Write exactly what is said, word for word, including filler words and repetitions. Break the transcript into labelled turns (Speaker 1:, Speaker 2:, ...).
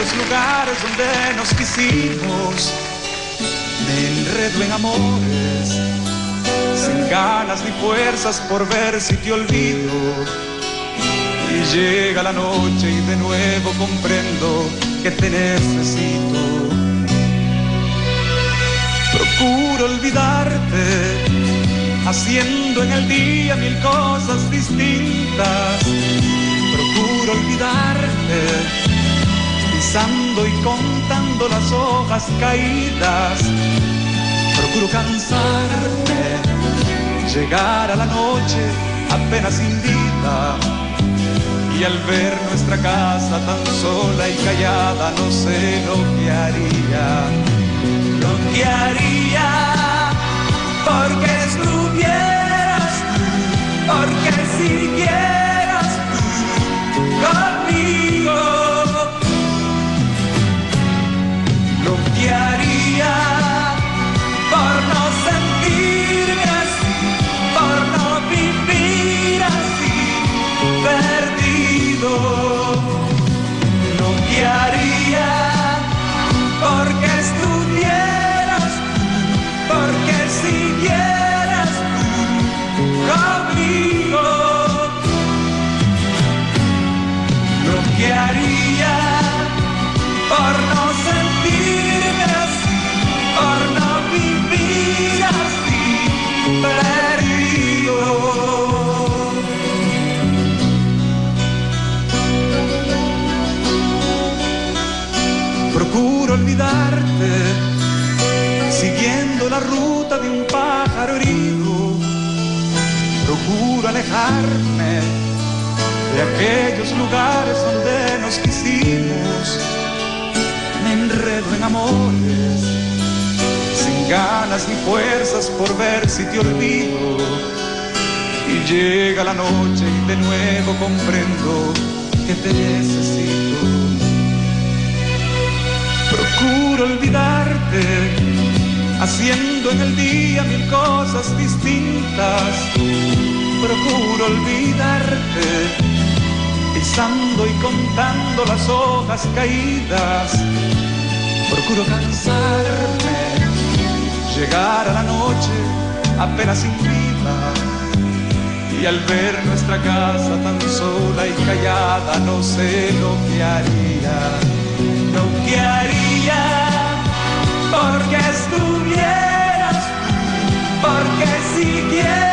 Speaker 1: aquellos lugares donde nos quisimos. Me enredo en amores, sin ganas ni fuerzas por ver si te olvido. Y llega la noche y de nuevo comprendo que te necesito. Procuro olvidarte, haciendo en el día mil cosas distintas. Procuro olvidarte, pisando y contando las hojas caídas. Procuro cansarme, llegar a la noche apenas sin vida. Y al ver nuestra casa tan sola y callada, no sé lo que haría. Lo que haría porque estuvieras tú, porque siguieras tú conmigo. Lo que haría por no sentirme así, por no vivir así, perdido. Lo que haría porque estuvieras tú, porque siguieras tú conmigo. Lo que haría por no sentirme así, por no vivir así, perdido. Procuro olvidarte, siguiendo la ruta de un pájaro herido. Procuro alejarme de aquellos lugares donde nos quisimos. Me enredo en amores, sin ganas ni fuerzas por ver si te olvido. Y llega la noche y de nuevo comprendo que te necesito. Procuro olvidarte, haciendo en el día mil cosas distintas. Procuro olvidarte, pisando y contando las hojas caídas. Procuro cansarme, llegar a la noche apenas sin vida. Y al ver nuestra casa tan sola y callada, no sé lo que haría. Lo que haría porque estuvieras tú, porque siguieras